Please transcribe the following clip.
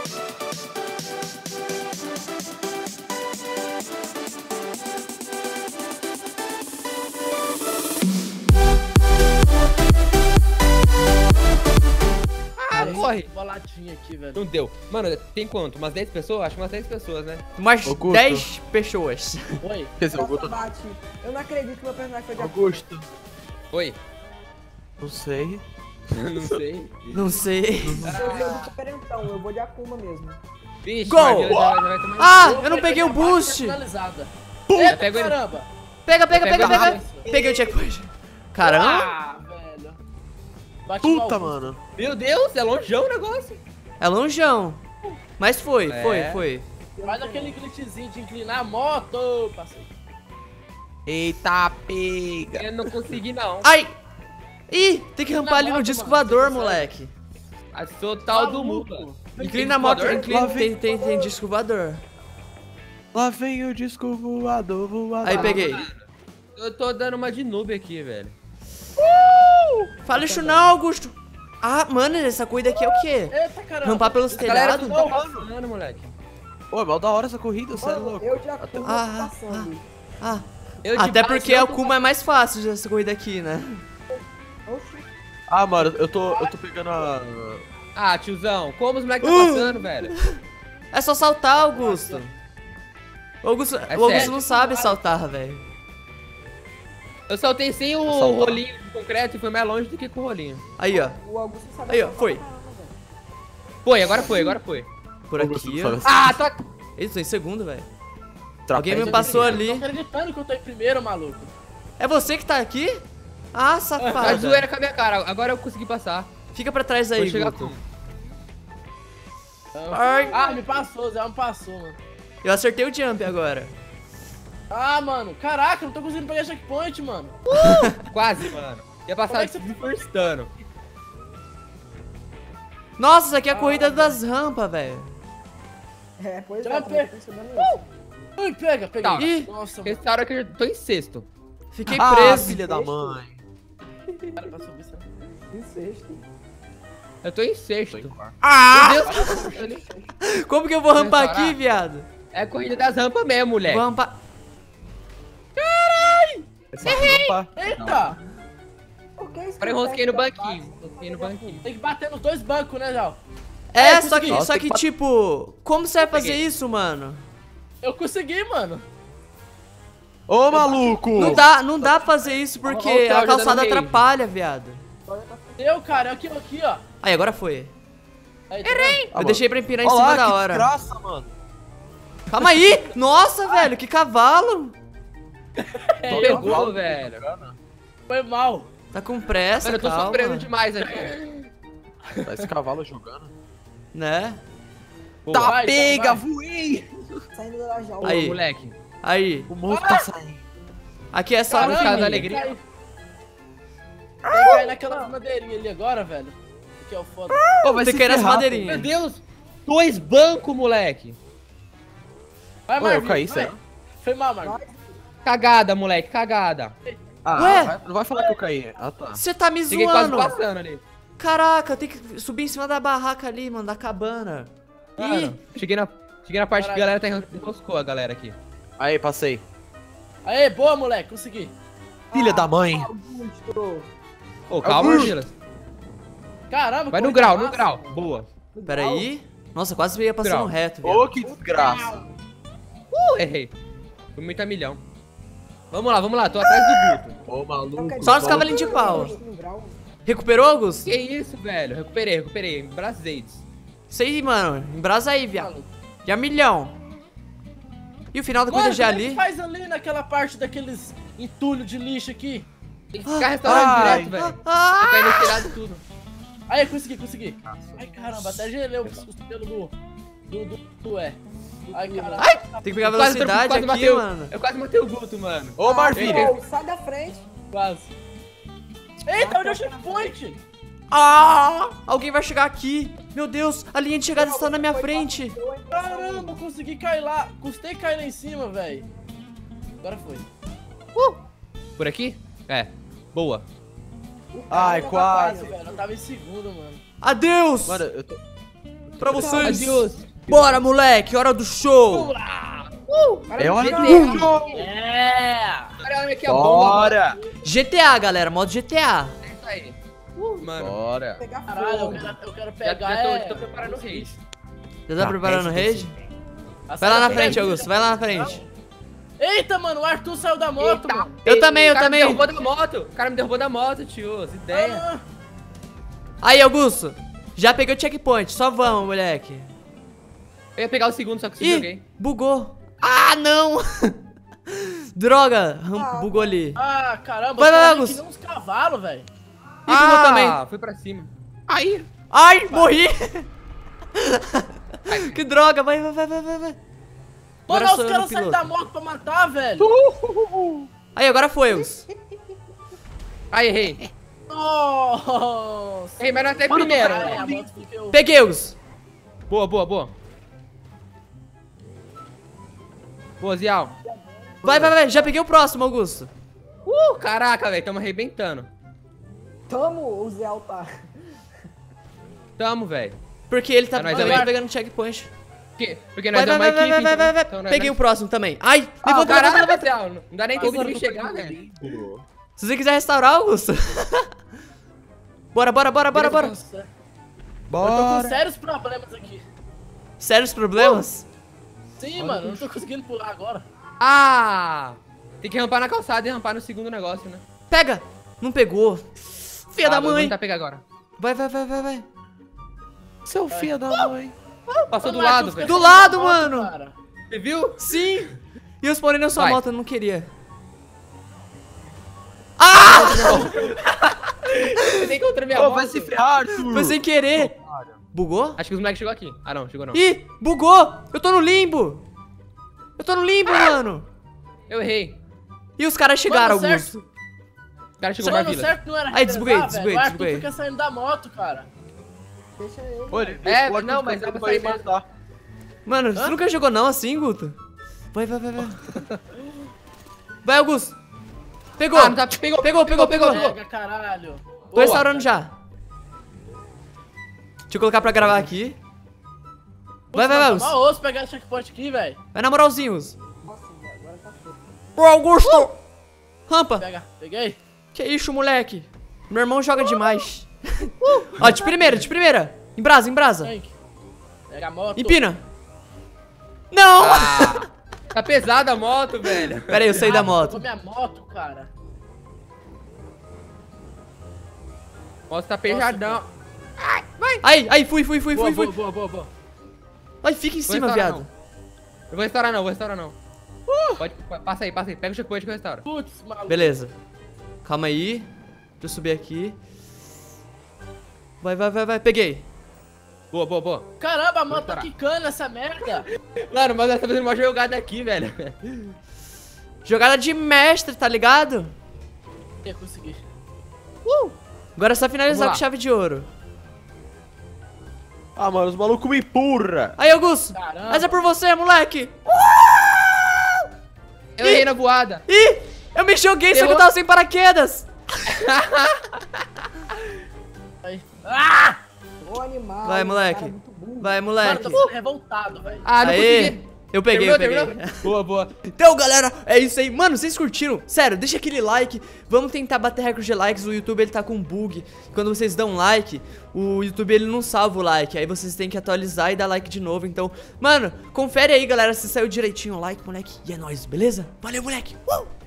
Corre. Boladinha aqui, velho. Não deu. Mano, tem quanto? Umas 10 pessoas? Acho que umas 10 pessoas, né? Umas Augusto. 10 pessoas. Oi. Quer dizer, Augusto. Bate. Eu não acredito que meu personagem foi de Augusto. Oi. Não sei. Não sei. Não sei. Eu sou do diferentão, eu vou de Akuma mesmo. Vixe, Gol! Marvila já vai tomar. Ah, eu não peguei o boost. Personalizada. Já Eita, pego ele. caramba. Pega. Pega. Peguei o checkpoint. Caramba. Ah, velho. Bate no Puta, Augusto. mano. Meu Deus, é longeão o negócio. É longeão. Mas foi. Faz aquele glitchzinho de inclinar a moto. Passei. Eita, pega. Eu não consegui, não. Ai. Ih, tem que rampar ali no moto, disco mano, voador, você moleque. A sou tal do Maluco. Mula. Inclina a moto, voador? tem disco voador. Lá vem o disco voador. Aí peguei. Eu tô dando uma de noob aqui, velho. Fala isso não, Augusto. Ah, mano, essa corrida aqui é o quê? Eita, caramba. Rampar pelos A galera telhados? tudo tá passando, moleque. Ô, é mal da hora essa corrida, você é Mano, louco. eu de Akuma tô Ah, passando. Ah, Eu de até base porque não o tô Kuma é mais fácil dessa corrida aqui, né? Oxi. Ah, mano, eu tô pegando a... Ah, tiozão, como os moleques tá passando, velho? É só saltar, Augusto. O Augusto sério. não sabe saltar, velho. Eu saltei sem o Saltar. rolinho de concreto e foi mais longe do que com o rolinho. Aí, ó. O Augusto sabe. Aí, ó, saltar foi. pra caramba, velho. Foi, agora foi. Por Augusto aqui, sabe ó. assim. Ah, tá. Eles estão em segundo, velho. Trapézio Alguém me passou Tô ali. acreditando que eu tô em primeiro, maluco. É você que tá aqui? Ah, Tá safado. zoeira com a minha cara. Agora eu consegui passar. Fica pra trás Vou aí, chegar Guto. com. Ai. Ah, me passou, Zé me passou, mano. Eu acertei o jump agora. Ah, mano. Caraca, eu não tô conseguindo pegar checkpoint, mano. Quase, mano. Ia Como passar é que você- me forçando. Nossa, isso aqui é a corrida das rampas, velho. É, pois Já é, também pe- tô pensando nisso. Ui, pega. Tá. Ih. Nossa, mano. Restaura que eu tô em sexto. Fiquei Ah, preso. filha da mãe. Cara, pra subir, sabe? Em sexto. Eu tô em Tô em sexto. quarto. Ah! Meu Deus. Como que eu vou rampar aqui, Restaurar? viado? É a corrida das rampas mesmo, moleque. Vou rampar. É só rampar. Eita! Por que isso? Agora eu rosquei no banquinho. Rosquei no banquinho. Tem que bater nos dois bancos, né, Jal? É, eu só consegui. que, Nossa, só tem que que tipo, como você vai fazer Peguei. isso, mano? Eu consegui, mano. Ô, maluco! Não dá pra fazer isso Olha o porque Claudio a calçada dando rage. atrapalha, viado. Eu, cara, aqui, ó. Aí, agora foi. Aí, tá vendo? Ah, Eu deixei pra empinar em Olha cima lá, da que hora. desgraça, mano. Calma aí! Nossa, velho, que cavalo! Tu pegou, velho. Foi mal. Tá com pressa, Mano, eu tô calma. sofrendo demais aqui. Tá esse cavalo jogando. Né? Pô, Tá, vai, pega, então voei! Saindo da jaula. Pô, Aí. moleque. Aí. O monstro tá saindo. Aqui é só Caramba, no da caminho. alegria. Tem que cair naquela madeirinha ali agora, velho. Que é o foda. Ô, vai Tem se que ir nas ferrar, Meu madeirinhas. Deus. 2 bancos, moleque. Vai, Ô, eu Marvin, caí, vai. sério? Foi mal, Marvin. Cagada, moleque, cagada. Ah, Ué? não vai falar que eu caí. Ah, tá. Você tá me Cheguei quase zoando. passando ali. Caraca, eu tenho que subir em cima da barraca ali, mano, da cabana. Ih, Mano, cheguei na parte que a galera tá enroscou a galera aqui. Aí, passei. Aê, boa, moleque, consegui. Filha da mãe. Augusto. Ô, calma, Augusto. Argilas. Caramba, Vai no corrida grau, no massa. grau. Boa. pera aí. Nossa, quase ia passando Grau. reto, Ô, viado. que desgraça. Errei. Foi muito a milhão. Vamos lá, tô atrás do Guto. Ô, maluco. Só os cavalinhos de pau. No grau. Recuperou, Augusto? Que isso, velho? Recuperei. Braseiros. Isso aí, mano. Embrasa aí, viado. Já milhão. E o final da corrida Mano, já como é que ali? faz ali naquela parte daqueles entulhos de lixo aqui? Tem que ficar restaurando Ai. direto, velho. Ah, Tá caindo no telhado tudo. Aí, consegui. Ai, caramba, até gelei os pelos do Ai, caramba. tem que pegar Quase velocidade aqui, matei mano. Eu quase matei o Guto, mano. Ô, Marvin. Ô, sai da frente. Quase. Eita, onde é o checkpoint? Ah! Alguém vai chegar aqui. Meu Deus, a linha de chegada está na minha frente. Caramba, consegui cair lá. Custei cair lá em cima, velho. Agora foi. Por aqui? É. Boa. Ai, Quase, quase. velho. Eu tava em segundo, mano. Adeus! Mano, eu tô Pra vocês. Adiós. Bora, moleque, hora do show. É hora GTA. do jogo. É! Caramba, aqui a bomba. Bora. GTA, galera, modo GTA. É isso aí. Mano, Bora. Pegar Caralho, fogo. eu quero já pegar. tô preparando o raid. Já tá preparando o raid? A Vai lá na Sarah frente, pega- Augusto, vai lá na frente. Eita, mano, o Arthur saiu da moto, Eita, mano. Eu também, eu O cara também. me derrubou da moto. O cara me derrubou da moto, tio. As ideias. Ah, Aí, Augusto, já peguei o checkpoint, só vamos, moleque. Eu ia pegar o segundo, só que Ih, joguei. bugou. Ah, não. Droga, bugou ali. ah, caramba, Vai, os vai, caras Augusto. que nem uns cavalos, velho. Ih, bugou também. Fui pra cima. Aí. Ai, morri. Que droga, vai, vai, vai, vai, vai. Agora Mano, sou os eu no caras saem piloto. da moto pra matar, velho. Aí, agora foi, Augusto. Aí, errei. Nossa. Errei, mas não até Mano, primeiro. cara, a Né? moto fica- Peguei, Augusto. Boa, boa, boa. Boa, Zial. Vai, vai, vai, já peguei o próximo, Augusto. Caraca, velho, tamo arrebentando. Tamo, o Zé Altar. Tamo, velho. Porque ele tá É nóis, também vai. pegando checkpoint. Porque nós Vai, é vai, uma vai, equipe, vai, vai, vai, vai. então nós- Peguei o próximo também. Ai, Ah, levanta, caralho, levanta, levanta. Zial. Não dá nem tempo de me chegar, velho. Se você quiser restaurar, Augusto. Bora, bora, bora, bora, bora. Eu tô com Bora. sérios problemas aqui. Sérios problemas? Sim, mano, eu não tô conseguindo pular agora. Ah! Tem que rampar na calçada e rampar no segundo negócio, né? Pega. Não pegou. Filha da Eu vou mãe. tentar pegar agora. Vai, vai, vai, vai, vai. Seu filho da mãe. Passou do Mano, lado, Arthur velho. fica Do saindo lado, da moto, mano. cara. Você viu? Sim. E eu spawnei na sua Vai. moto, eu não queria. Ah! Você nem encontrou minha Ô, moto. vai se ferrar, Arthur. Foi sem querer. Bugou? Acho que os moleques chegou aqui. Ah, não, chegou não. Ih, bugou. Eu tô no limbo. Eu tô no limbo, mano. Eu errei. E os caras chegaram, Mano, Augusto. O cara chegou Mano, na vila. certo não era Aí, desbuguei, revezar, desbuguei, velho. O Arthur desbuguei. fica saindo da moto, cara. Deixa ele. Ô, ele- É, o Arthur não, mas tá dá pra tentando sair mesmo. matar. Mano, você nunca jogou não assim, Guto? Vai, vai, vai, vai. Vai, Augusto. Pegou. Ah, não tá... Pegou, pegou, pegou. Pega, caralho. Tô restaurando já. Deixa eu colocar pra gravar aqui. Vai, vai, vai, Tá Augusto. mal osso pegar esse checkpoint aqui, velho. Vai na moralzinha, Augusto. Ô, Augusto. Rampa. Pega, peguei. Que isso, moleque? Meu irmão joga demais. Ó, de primeira, de primeira. Em brasa, em brasa. Tank. Pega a moto. Empina. Não! Tá pesada a moto, velho. Pera aí, eu saí da moto. Pegou minha moto, cara. A moto tá pejadão. Aí, fui. Boa. Ai, fica em Vou cima, restaurar, viado. não. Eu vou restaurar não. Pode, passa aí. Pega o checkpoint que eu restauro. Putz, maluco. Beleza. Calma aí. Deixa eu subir aqui. Vai. Peguei. Boa. Caramba, a moto tá parar. quicando essa merda. Mano, mas nós tá fazendo uma jogada aqui, velho. Jogada de mestre, tá ligado? Eu consegui. Agora é só finalizar Vamos lá. com chave de ouro. Ah, mano, os malucos me empurram. Aí, Augusto. Caramba. Mas é por você, moleque. Eu errei na voada. Ih, eu me joguei, só que eu Errou. tava sem paraquedas. Aí. Ah! Ô, animal. Vai, moleque. cara, muito burro. Vai, Mano, moleque. eu tô sendo revoltado, velho. Ah, não Aê. consegui. Eu peguei. Terminou? Boa. Então, galera, é isso aí. Mano, vocês curtiram? Sério, deixa aquele like. Vamos tentar bater recorde de likes. O YouTube, ele tá com um bug. Quando vocês dão like, o YouTube, ele não salva o like. Aí vocês têm que atualizar e dar like de novo. Então, mano, confere aí, galera, se saiu direitinho o like, moleque. E é nóis, beleza? Valeu, moleque.